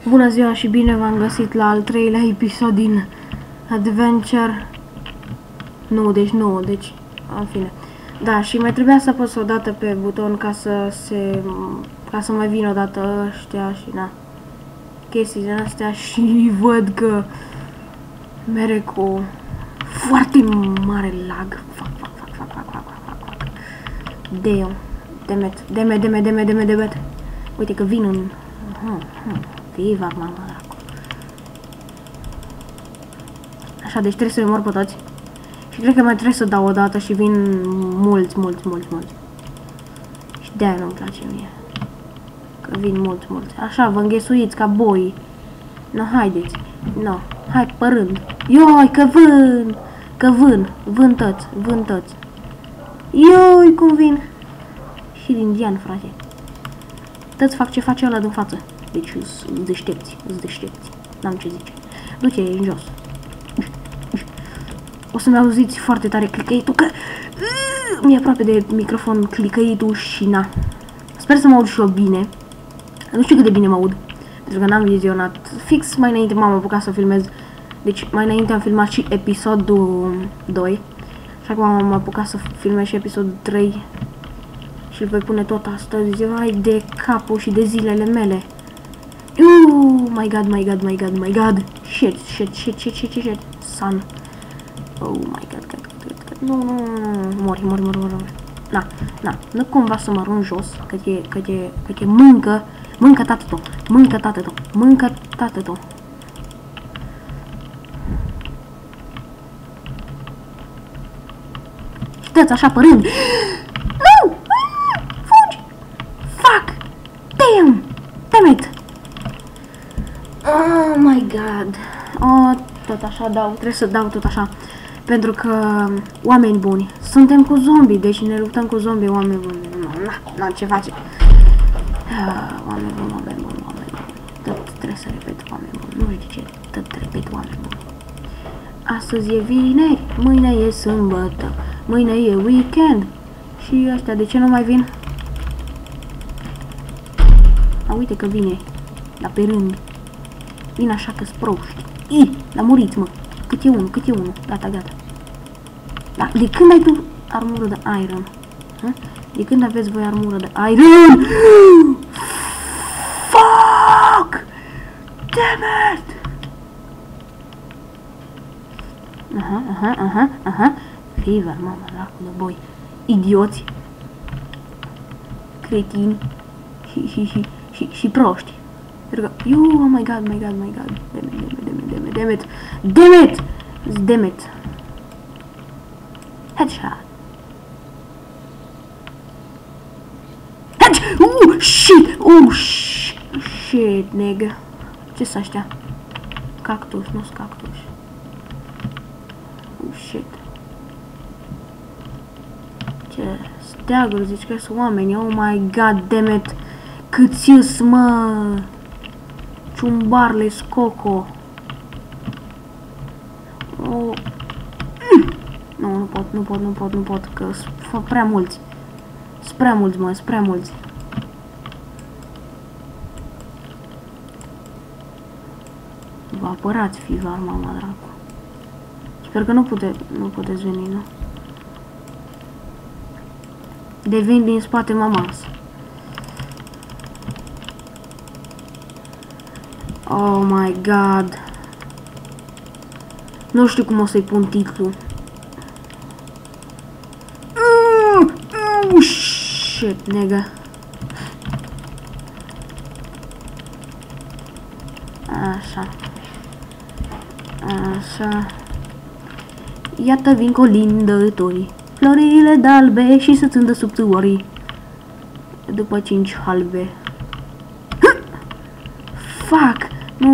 Bună ziua și bine v-am găsit la al 3-lea episod din Adventure. Nu, deci, în fine. Da, și mai trebuia să apăs o dată pe buton ca să mai vină o dată ăștia și na. Chestii din astea și văd că mere cu foarte mare lag. Fac. Demet. Uite că vin în... Viva, mama, dracu. Așa, deci trebuie să-i mor pe toți. Și cred că mai trebuie să dau o dată și vin mulți. Și de-aia nu-mi place mie. Că vin mulți. Așa, vă înghesuiți ca boi. No, haideți. No, hai pe rând. Ioi, că vân toți. Ioi, cum vin. Și din indian, frate. Toți fac ce face ăla din față. Deci îți deștepți. N-am ce zice. Du-te în jos. O să-mi auziți foarte tare clicăitul, că mi-e aproape de microfon clicăitul și na. Sper să mă aud și eu bine. Nu știu cât de bine mă aud, pentru că n-am vizionat. Fix mai înainte m-am apucat să filmez. Deci mai înainte am filmat și episodul 2. Și acum am apucat să filmez și episodul 3. Și îl voi pune tot astăzi. Vai de capul și de zilele mele. My god. Shit. Son. Oh my god. Nu. Mori. Na. Nu cumva să mă arunc jos, că te mâncă tată tău. Știți așa părând. Nu! Fugi! Fuck! Damn it! Oh my god. Tot așa dau, trebuie să dau tot așa. Pentru că, oameni buni, suntem cu zombie, deci ne luptăm cu zombie, oameni buni. Nu, ce face? Oameni buni. Tot trebuie să repet, oameni buni. Nu știu de ce, tot repet, oameni buni. Astăzi e vineri, mâine e sâmbătă, mâine e weekend. Și ăștia, de ce nu mai vin? Uite că vine, la pe rând. Vin așa că-s proști. Dar muriți, mă. Cât e unul. Gata. Da, de când ai tu armură de iron? De când aveți voi armură de iron? Fuck! Damn it! Aha. Fever, mama, dracu de boi. Idioți. Cretini. Și proști. Oh my god. Damn it. Headshot. Shit, nigga. Ce-s ăștia? Cactus, nu-s cactus. Shit. Ce steaguri, zici că sunt oameni. Oh my god, damn it. Câți-s, mă? Ciumbarle, scoco. Oh. Nu pot, că sunt prea mulți. Sunt prea mulți. Vă apărați, fivar, mama, dracu. Sper că nu puteți veni, nu? Devin din spate, mamas. Oh my god. Nu știu cum o să-i pun titlul. Shit, nigga. Așa. Iată vin colindătorii, florile d'albe și să țândă subțiorii. După 5 halbe. Fuck!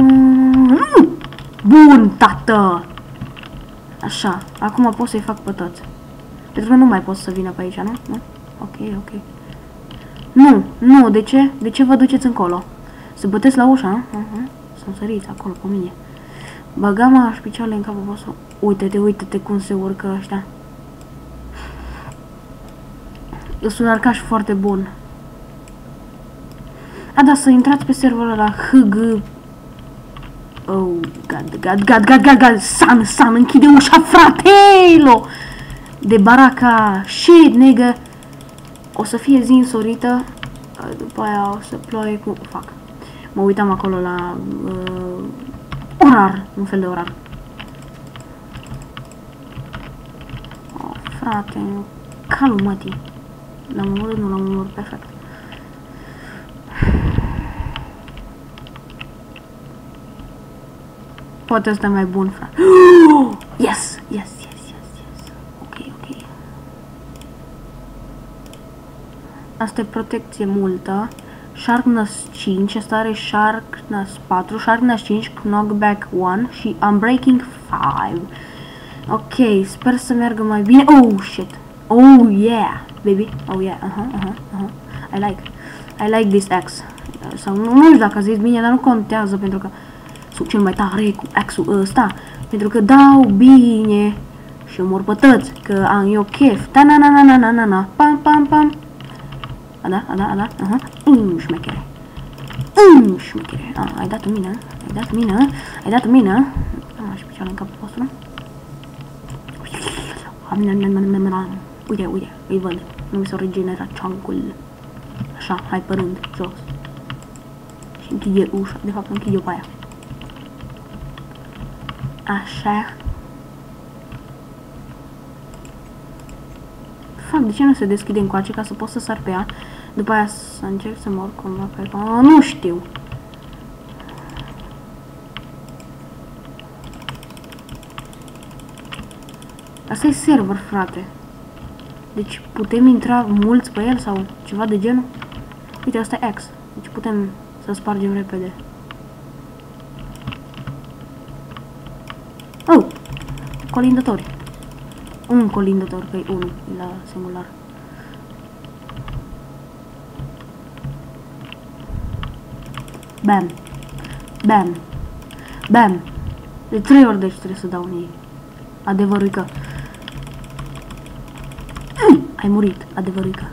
Bun, tată! Așa, acum pot să-i fac pe toți. Pentru că nu mai pot să vină pe aici, nu? Ok. Nu, de ce? De ce vă duceți încolo? Să băteți la ușa, nu? Să-mi săriți acolo cu mine. Băga-mă și picioarele în capul vostru. Uite-te cum se urcă ăștia. Eu sunt un arcaș foarte bun. Da, să intrați pe serverul la HG Oh, God, San, închide ușa, fratelo! De baraca, shit, nigga! O să fie zi însorită, după aia o să ploie cu... Fuck. Mă uitam acolo la... orar, un fel de orar. Oh, frate, calul mătii. L-am omorât, nu l-am omorât, perfect. Poate ăsta e mai bun, frate. Yes. Ok. Asta e protecție multă. Sharpness 5, asta are Sharpness 4, Sharpness 5, Knockback 1 și Unbreaking 5. Ok, sper să meargă mai bine. Oh, shit. Oh, yeah, baby. Oh, yeah, I like this axe. Sau nu știu dacă a zis bine, dar nu contează pentru că sunt cel mai tare cu axe-ul ăsta. Pentru că dau bine și omor pătăți, că am eu chef. Ta-na-na-na-na-na-na, pam. Da, șmechere. Șmechere. Ai dat în mine. Am și picioare în capul vostru. Uite, îi văd. Nu mi s-a regenerat chunk-ul. Așa, hai pe rând, jos. Și închide ușa. De fapt, închide-o pe aia. Așa. Fac, de ce nu se deschide încoace ca să pot să sar pe ea? După aia să încerc să mor cumva pe ea. Nu știu. Asta e server, frate. Deci putem intra mulți pe el sau ceva de genul? Uite, asta e X. Deci putem să spargem repede. Oh! Colindători. Un colindător, că e unul la singular. Bam. De 3 ori deci trebuie să dau în ei. Adevărul că... ai murit, adevărul că...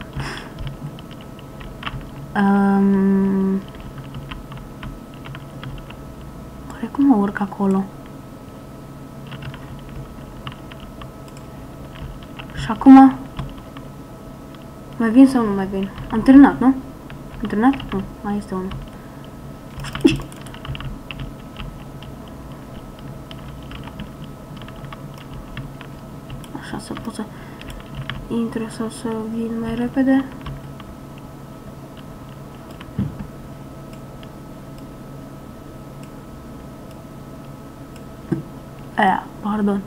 Oare cum mă urc acolo? Și acum... mai vin sau nu mai vin? Am terminat, nu? Am terminat? Nu, mai este unul. Așa, să pot să intru sau să vin mai repede. Pardon.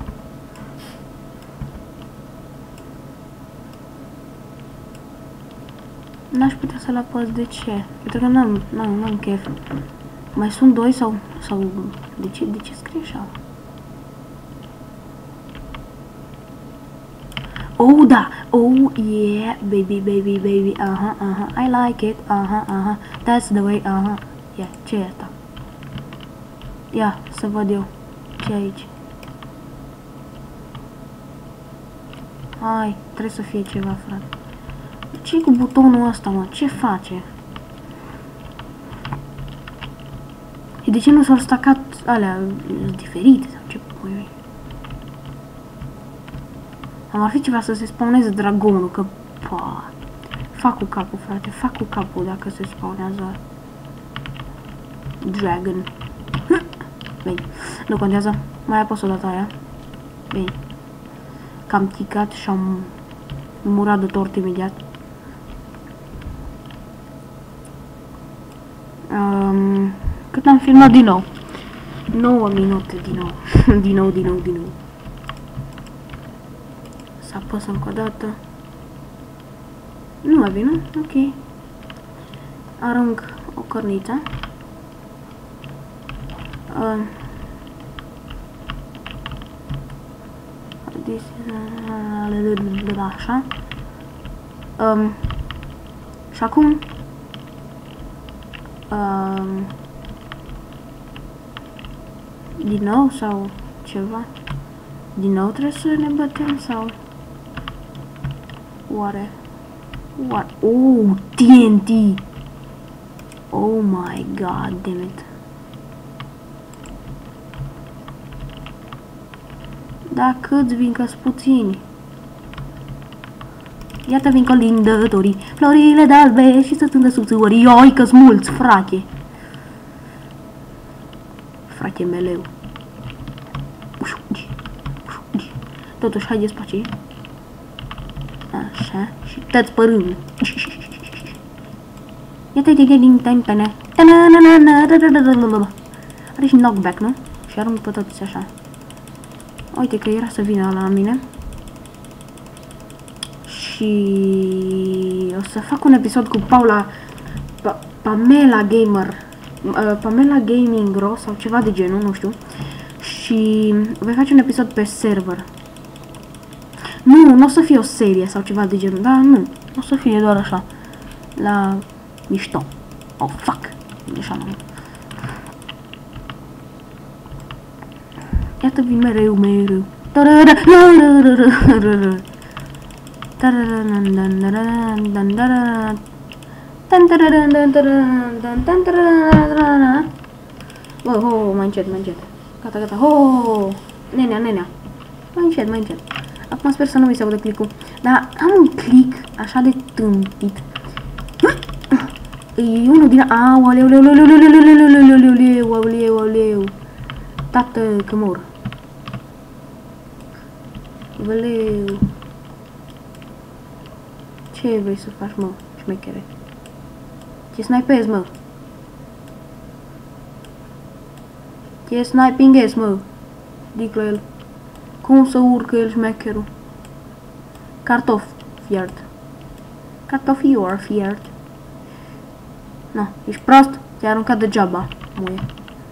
N-aș putea să-l apăs, de ce? Pentru că n-am chef. Mai sunt 2 sau de ce scrie așa? Oh, da! Oh, yeah! Baby! I like it! That's the way! Yeah, ce e asta? Ia, să văd eu. Ce e aici? Hai, trebuie să fie ceva, frate. Ce-i cu butonul ăsta, mă? Ce face? Și de ce nu s-au stacat alea diferite? Sau ce pui? Ar fi ceva să se spawneze dragonul, că... Pa, fac cu capul, frate, fac cu capul dacă se spawnează dragon. Bine, nu contează. Mai apăs o dată aia. Bine. Că am ticat și am murat de tort imediat. Cât am filmat din nou? 9 minute din nou. din nou. Să apăs încă o dată. Nu mai vine? Ok. Arunc o cărniță. Așa. Și acum din nou sau ceva? Din nou trebuie să ne bătem sau oare? Oh, TNT! Oh my god, damn it! Da, câți vin, că-s puțini. Iată vin colindătorii, florile de-albe și să tândă subțiorii. Ioi, că-s mulți, frate. Frate meleu. Totuși, haideți pe aici. Așa, și tăți părând. Iată-te din tempene. Are și knockback, nu? Și arunc pe toți așa. Uite că era să vină la mine. Și o să fac un episod cu Pamela Gamer, Pamela Gaming Ro sau ceva de genul, nu știu. Și voi face un episod pe server. Nu o să fie o serie sau ceva de genul, dar nu. O să fie doar așa. La mișto. Oh, fuck. Așa nu. Iată vin mereu. Oh, mai încet. Gata. Oh, nenea. Mai încet. Acum sper să nu mi se audă click-ul. Dar am un click așa de tâmpit. E unul din... Aoleu. Tată, că mor. Văleu. Ce vrei să faci, mă, șmechere? Ce snipezi, mă? Ce sniping-ezi, mă? Dic la el. Cum să urcă el șmecherul? Cartof fiert. Cartofior fiert. No, ești prost? Te-ai aruncat degeaba, muie.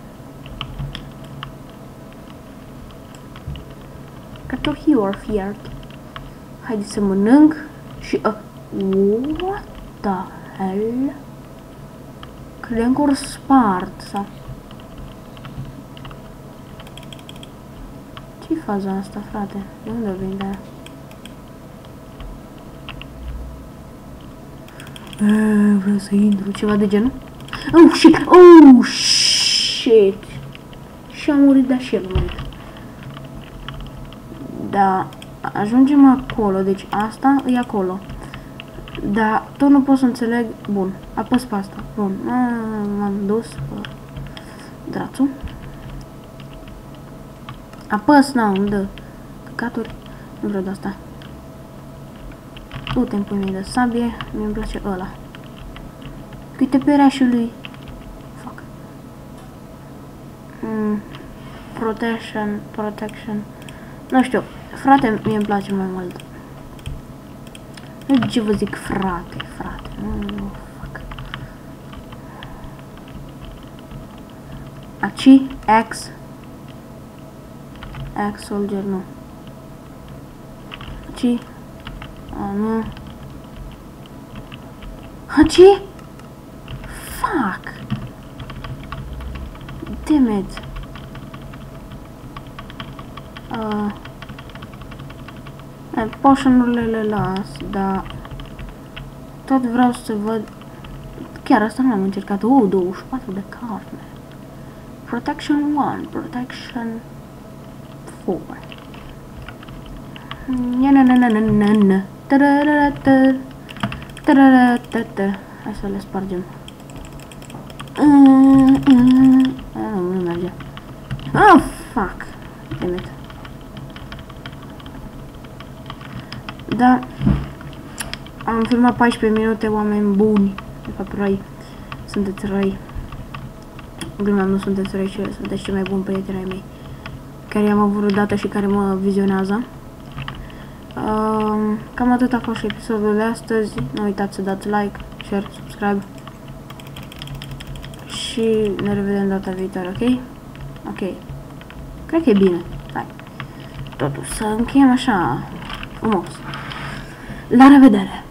Cartofior fiert. Haide să mănânc și... what the hell? Credeam că ori spart sau... Ce-i faza asta, frate? De unde vine aia? Vreau să intru, ceva de genul? Oh, shit! Și a murit de așa, Da, ajungem acolo, deci asta e acolo. Dar tot nu pot să înțeleg... Bun, apăs pe asta. Bun, m-am dus pe drațul. Apăs, îmi dă căcaturi. Nu vreau de asta. Du-te în pui de sabie. Mi-mi place ăla. Uite pe rașul lui. Fuck. Protection. Nu știu. Frate, mie îmi place mai mult. Nu știu ce vă zic, frate. Nu, fuck. Aci, X soldier, nu. Aci. Nu. Aci? Fuck. Damn it. Potion-urile le las, dar tot vreau să văd. Chiar asta nu am încercat. 24 de carne. Protection 1, Protection 4. Hai să le spargem. Nu merge. Oh, fuck. Damn it. Da, am filmat 14 minute, oameni buni. De fapt, răi. Sunteți răi. Glumeam, nu sunteți răi, ci sunteți cei mai buni prieteni ai mei, care i-am avut odată și care mă vizionează. Cam atât a fost și episodul de astăzi. Nu uitați să dați like, share, subscribe. Și ne revedem data viitoare, ok? Ok. Cred că e bine. Hai. Totuși, să încheiem așa frumos. La revedere!